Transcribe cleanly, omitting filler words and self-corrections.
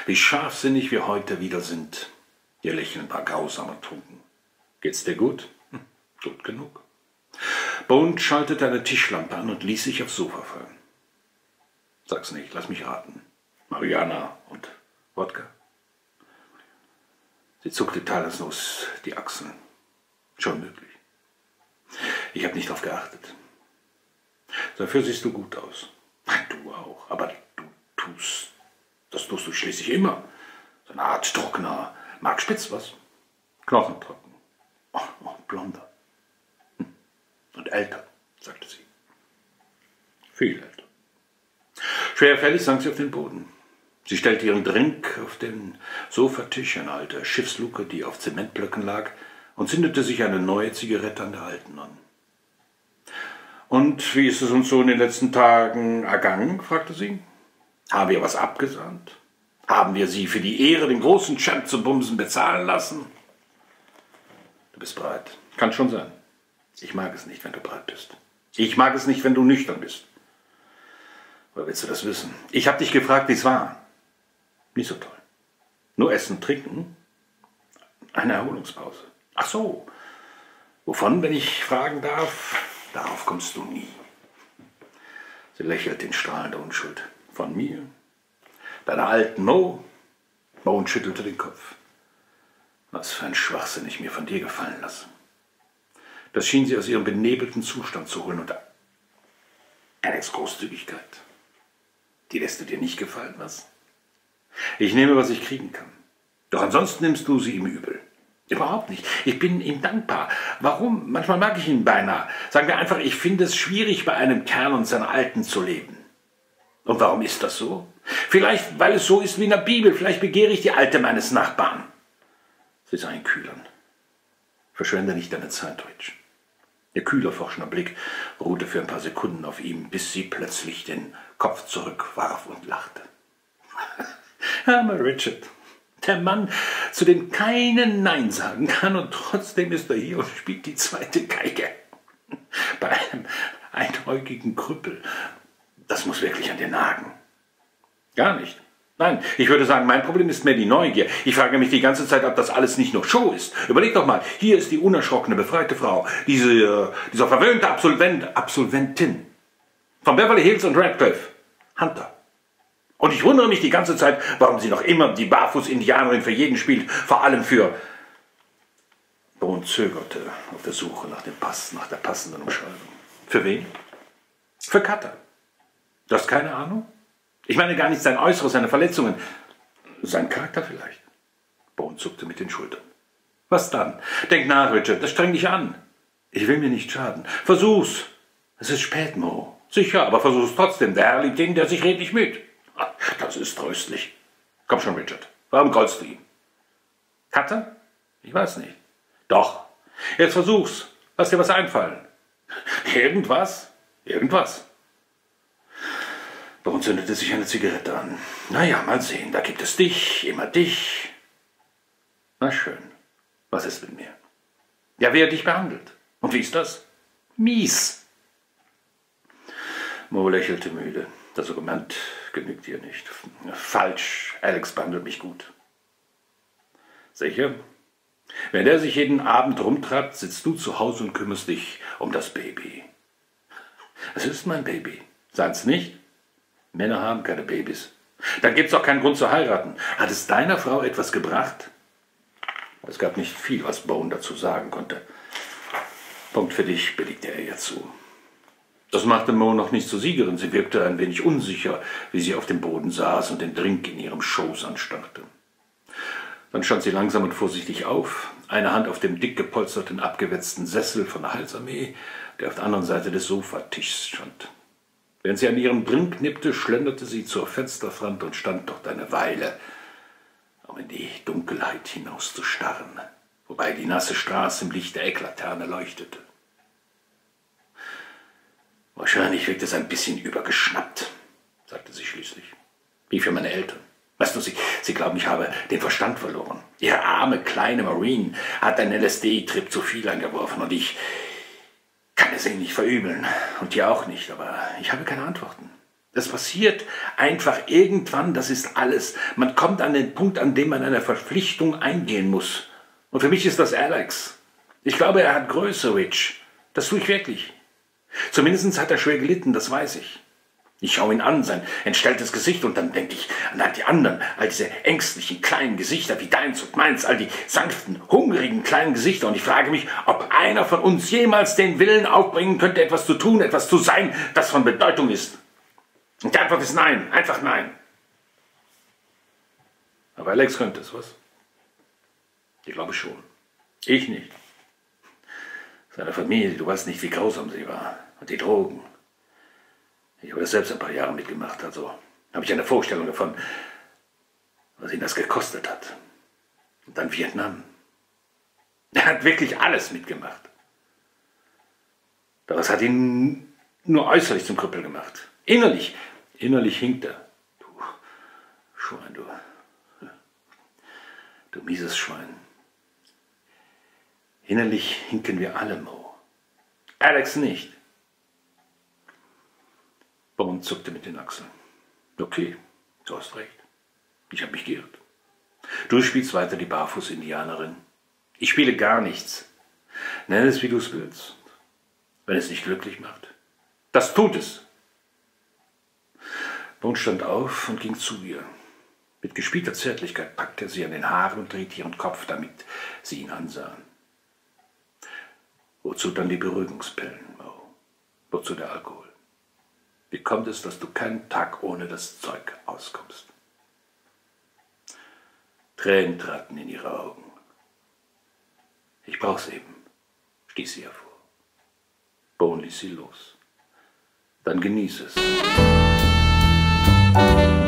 Wie scharfsinnig wir heute wieder sind. Ihr Lächeln war grausam und trunken. Geht's dir gut? Gut genug. Bone schaltete eine Tischlampe an und ließ sich aufs Sofa fallen. Sag's nicht, lass mich raten. Mariana und Wodka? Sie zuckte teilnahmslos die Achseln. Schon möglich. Ich habe nicht darauf geachtet. Dafür siehst du gut aus. Du auch, aber das tust du schließlich immer. So eine Art trockener Mark Spitz, was? Knochentrocken. Oh, blonder. Und älter, sagte sie. Viel älter. Schwerfällig sank sie auf den Boden. Sie stellte ihren Drink auf den Sofatisch, eine alte Schiffsluke, die auf Zementblöcken lag, und zündete sich eine neue Zigarette an der alten an. »Und wie ist es uns so in den letzten Tagen ergangen?« fragte sie. »Haben wir was abgesahnt? Haben wir Sie für die Ehre, den großen Champ zu bumsen, bezahlen lassen?« »Du bist bereit. Kann schon sein. Ich mag es nicht, wenn du bereit bist. Ich mag es nicht, wenn du nüchtern bist. Woher willst du das wissen? Ich habe dich gefragt, wie es war. Nicht so toll. Nur essen, trinken. Eine Erholungspause. Ach so. Wovon, wenn ich fragen darf? Darauf kommst du nie.« Sie lächelte in strahlender Unschuld. »Von mir? Deiner alten Mo?« Bone schüttelte den Kopf. »Was für ein Schwachsinn ich mir von dir gefallen lasse.« Das schien sie aus ihrem benebelten Zustand zu holen. Und Alex' Großzügigkeit. Die lässt du dir nicht gefallen, was? Ich nehme, was ich kriegen kann. Doch ansonsten nimmst du sie ihm übel. Überhaupt nicht. Ich bin ihm dankbar. Warum? Manchmal mag ich ihn beinahe. Sagen wir einfach, ich finde es schwierig, bei einem Kerl und seiner Alten zu leben. Und warum ist das so? Vielleicht, weil es so ist wie in der Bibel. Vielleicht begehre ich die Alte meines Nachbarn. Sie sah ihn kühl an. Verschwende nicht deine Zeit, Rich. Ihr kühler, forschender Blick ruhte für ein paar Sekunden auf ihm, bis sie plötzlich den Kopf zurückwarf und lachte. Armer Richard, der Mann, zu dem keinen Nein sagen kann, und trotzdem ist er hier und spielt die zweite Geige. Bei einem einäugigen Krüppel. Das muss wirklich an dir nagen. Gar nicht. Nein, ich würde sagen, mein Problem ist mehr die Neugier. Ich frage mich die ganze Zeit, ob das alles nicht nur Show ist. Überleg doch mal, hier ist die unerschrockene, befreite Frau, dieser verwöhnte Absolventin von Beverly Hills und Radcliffe, Hunter. Und ich wundere mich die ganze Zeit, warum sie noch immer die Barfuß-Indianerin für jeden spielt, vor allem für... Bone zögerte auf der Suche nach der passenden Umschreibung. Für wen? Für Cutter. Du hast keine Ahnung? Ich meine gar nicht sein Äußeres, seine Verletzungen. Sein Charakter vielleicht. Bone zuckte mit den Schultern. Was dann? Denk nach, Richard, das strengt dich an. Ich will mir nicht schaden. Versuch's. Es ist spät, Mo. Sicher, aber versuch's trotzdem. Der Herr liebt den, der sich redlich müht. Das ist tröstlich. Komm schon, Richard. Warum grollst du ihm? Cutter? Ich weiß nicht. Doch. Jetzt versuch's. Lass dir was einfallen. Irgendwas? Irgendwas. Bone zündete sich eine Zigarette an. Naja, mal sehen. Da gibt es dich, immer dich. Na schön. Was ist mit mir? Ja, wer dich behandelt. Und wie ist das? Mies. Mo lächelte müde. Das Argument genügt ihr nicht. Falsch. Alex behandelt mich gut. Sicher? Wenn der sich jeden Abend rumtreibt, sitzt du zu Hause und kümmerst dich um das Baby. Es ist mein Baby. Seins nicht? Männer haben keine Babys. Dann gibt's auch keinen Grund zu heiraten. Hat es deiner Frau etwas gebracht? Es gab nicht viel, was Bone dazu sagen konnte. Punkt für dich, billigte er ihr zu. Das machte Mo noch nicht zur Siegerin. Sie wirkte ein wenig unsicher, wie sie auf dem Boden saß und den Drink in ihrem Schoß anstarrte. Dann stand sie langsam und vorsichtig auf, eine Hand auf dem dick gepolsterten, abgewetzten Sessel von der Halsarmee, der auf der anderen Seite des Sofatischs stand. Während sie an ihrem Drink nippte, schlenderte sie zur Fensterfront und stand dort eine Weile, um in die Dunkelheit hinauszustarren, wobei die nasse Straße im Licht der Ecklaterne leuchtete. Wahrscheinlich wirkt es ein bisschen übergeschnappt, sagte sie schließlich. Wie für meine Eltern. Weißt du, sie glauben, ich habe den Verstand verloren. Ihre arme, kleine Marine hat einen LSD-Trip zu viel eingeworfen und ich kann es ihnen nicht verübeln. Und dir auch nicht, aber ich habe keine Antworten. Das passiert einfach irgendwann, das ist alles. Man kommt an den Punkt, an dem man eine Verpflichtung eingehen muss. Und für mich ist das Alex. Ich glaube, er hat Größe, Rich. Das tue ich wirklich. Zumindest hat er schwer gelitten, das weiß ich. Ich schaue ihn an, sein entstelltes Gesicht, und dann denke ich an all die anderen, all diese ängstlichen kleinen Gesichter wie deins und meins, all die sanften, hungrigen kleinen Gesichter, und ich frage mich, ob einer von uns jemals den Willen aufbringen könnte, etwas zu tun, etwas zu sein, das von Bedeutung ist. Und die Antwort ist nein, einfach nein. Aber Alex könnte es, was? Ich glaube schon. Ich nicht. Seine Familie, du weißt nicht, wie grausam sie war. Und die Drogen. Ich habe das selbst ein paar Jahre mitgemacht, also habe ich eine Vorstellung davon, was ihn das gekostet hat. Und dann Vietnam. Er hat wirklich alles mitgemacht. Doch es hat ihn nur äußerlich zum Krüppel gemacht. Innerlich hinkt er. Du Schwein, du mieses Schwein. Innerlich hinken wir alle, Mo. Alex nicht. Bone zuckte mit den Achseln. Okay, du hast recht. Ich habe mich geirrt. Du spielst weiter die Barfuß-Indianerin. Ich spiele gar nichts. Nenn es, wie du es willst. Wenn es nicht glücklich macht. Das tut es. Bone stand auf und ging zu ihr. Mit gespielter Zärtlichkeit packte er sie an den Haaren und drehte ihren Kopf, damit sie ihn ansah. Wozu dann die Beruhigungspillen, Mo? Wozu der Alkohol? Wie kommt es, dass du keinen Tag ohne das Zeug auskommst? Tränen traten in ihre Augen. Ich brauch's eben, stieß sie hervor. Bone ließ sie los. Dann genieß es.